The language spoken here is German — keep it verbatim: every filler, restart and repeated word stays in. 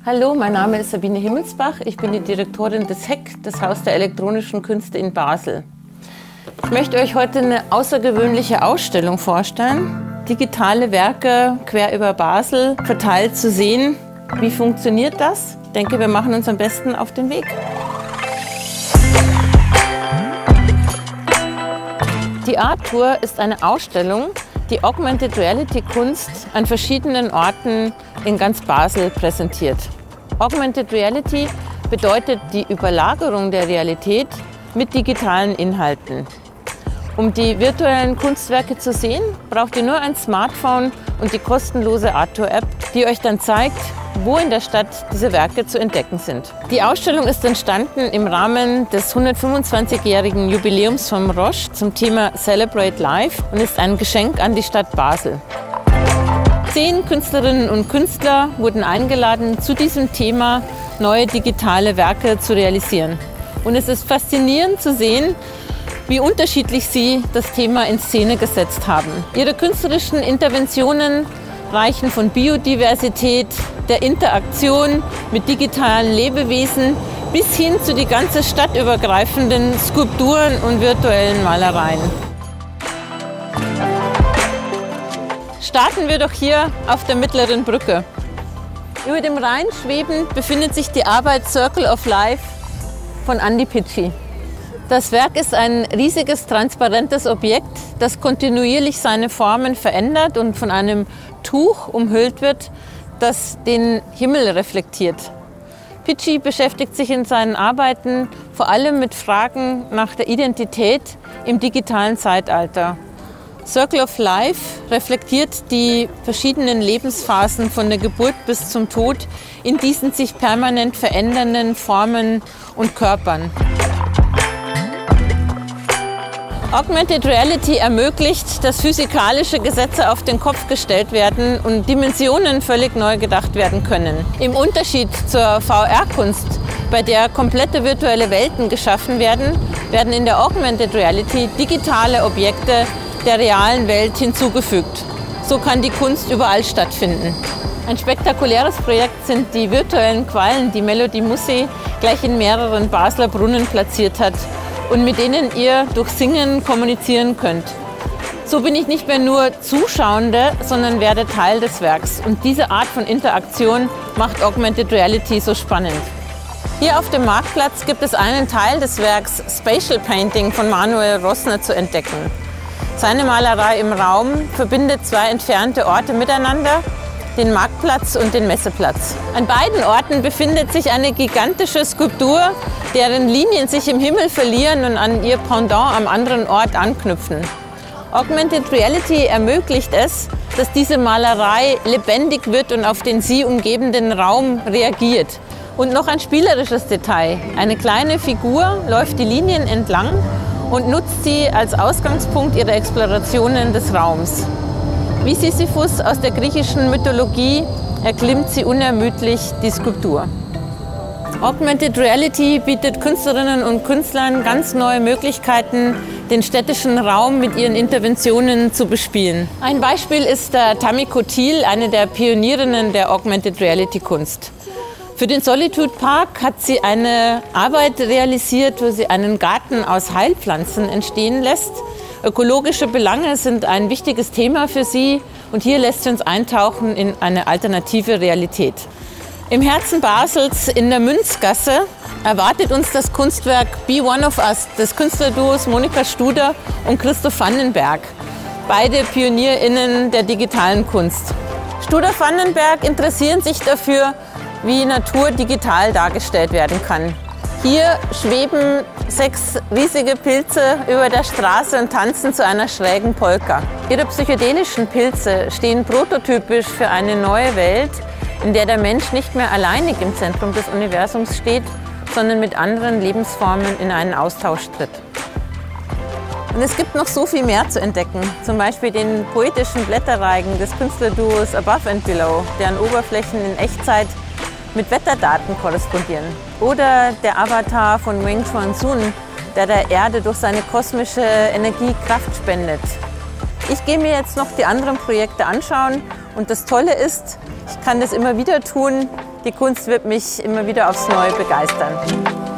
Hallo, mein Name ist Sabine Himmelsbach. Ich bin die Direktorin des H E C, das Haus der elektronischen Künste in Basel. Ich möchte euch heute eine außergewöhnliche Ausstellung vorstellen. Digitale Werke quer über Basel verteilt zu sehen. Wie funktioniert das? Ich denke, wir machen uns am besten auf den Weg. Die Art Tour ist eine Ausstellung, die Augmented Reality Kunst an verschiedenen Orten in ganz Basel präsentiert. Augmented Reality bedeutet die Überlagerung der Realität mit digitalen Inhalten. Um die virtuellen Kunstwerke zu sehen, braucht ihr nur ein Smartphone und die kostenlose Art Tour App, die euch dann zeigt, wo in der Stadt diese Werke zu entdecken sind. Die Ausstellung ist entstanden im Rahmen des hundertfünfundzwanzigjährigen Jubiläums vom Roche zum Thema Celebrate Life und ist ein Geschenk an die Stadt Basel. Zehn Künstlerinnen und Künstler wurden eingeladen, zu diesem Thema neue digitale Werke zu realisieren. Und es ist faszinierend zu sehen, wie unterschiedlich sie das Thema in Szene gesetzt haben. Ihre künstlerischen Interventionen reichen von Biodiversität, der Interaktion mit digitalen Lebewesen bis hin zu die ganze stadtübergreifenden Skulpturen und virtuellen Malereien. Starten wir doch hier auf der Mittleren Brücke. Über dem Rhein schwebend befindet sich die Arbeit Circle of Life von Andy Pitschi. Das Werk ist ein riesiges, transparentes Objekt, das kontinuierlich seine Formen verändert und von einem Tuch umhüllt wird, das den Himmel reflektiert. Pitschi beschäftigt sich in seinen Arbeiten vor allem mit Fragen nach der Identität im digitalen Zeitalter. Circle of Life reflektiert die verschiedenen Lebensphasen von der Geburt bis zum Tod in diesen sich permanent verändernden Formen und Körpern. Augmented Reality ermöglicht, dass physikalische Gesetze auf den Kopf gestellt werden und Dimensionen völlig neu gedacht werden können. Im Unterschied zur V R-Kunst, bei der komplette virtuelle Welten geschaffen werden, werden in der Augmented Reality digitale Objekte der realen Welt hinzugefügt. So kann die Kunst überall stattfinden. Ein spektakuläres Projekt sind die virtuellen Quallen, die Melody Musse gleich in mehreren Basler Brunnen platziert hat und mit denen ihr durch Singen kommunizieren könnt. So bin ich nicht mehr nur Zuschauende, sondern werde Teil des Werks. Und diese Art von Interaktion macht Augmented Reality so spannend. Hier auf dem Marktplatz gibt es einen Teil des Werks Spatial Painting von Manuel Rossner zu entdecken. Seine Malerei im Raum verbindet zwei entfernte Orte miteinander, den Marktplatz und den Messeplatz. An beiden Orten befindet sich eine gigantische Skulptur, deren Linien sich im Himmel verlieren und an ihr Pendant am anderen Ort anknüpfen. Augmented Reality ermöglicht es, dass diese Malerei lebendig wird und auf den sie umgebenden Raum reagiert. Und noch ein spielerisches Detail. Eine kleine Figur läuft die Linien entlang und nutzt sie als Ausgangspunkt ihrer Explorationen des Raums. Wie Sisyphus aus der griechischen Mythologie erklimmt sie unermüdlich die Skulptur. Augmented Reality bietet Künstlerinnen und Künstlern ganz neue Möglichkeiten, den städtischen Raum mit ihren Interventionen zu bespielen. Ein Beispiel ist der Tamiko Thiel, eine der Pionierinnen der Augmented Reality Kunst. Für den Solitude Park hat sie eine Arbeit realisiert, wo sie einen Garten aus Heilpflanzen entstehen lässt. Ökologische Belange sind ein wichtiges Thema für sie und hier lässt sie uns eintauchen in eine alternative Realität. Im Herzen Basels in der Münzgasse erwartet uns das Kunstwerk Be One of Us des Künstlerduos Monika Studer und Christoph Vandenberg, beide PionierInnen der digitalen Kunst. Studer-Vandenberg interessieren sich dafür, wie Natur digital dargestellt werden kann. Hier schweben sechs riesige Pilze über der Straße und tanzen zu einer schrägen Polka. Ihre psychedelischen Pilze stehen prototypisch für eine neue Welt, in der der Mensch nicht mehr alleinig im Zentrum des Universums steht, sondern mit anderen Lebensformen in einen Austausch tritt. Und es gibt noch so viel mehr zu entdecken, zum Beispiel den poetischen Blätterreigen des Künstlerduos Above and Below, deren Oberflächen in Echtzeit mit Wetterdaten korrespondieren. Oder der Avatar von Wing Chuan Sun, der der Erde durch seine kosmische Energie Kraft spendet. Ich gehe mir jetzt noch die anderen Projekte anschauen und das Tolle ist, ich kann das immer wieder tun, Die Kunst wird mich immer wieder aufs Neue begeistern.